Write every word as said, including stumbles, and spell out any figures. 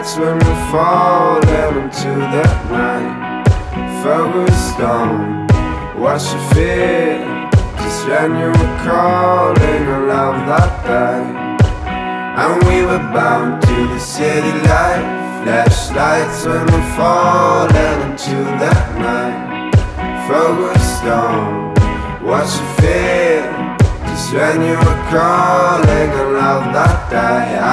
lights when we're falling into the night. Focused on what you feel, just when you were calling a love that day. And we were bound to the city life, flashlights when we're falling into the night. Focused on what you feel, just when you were calling a love that day.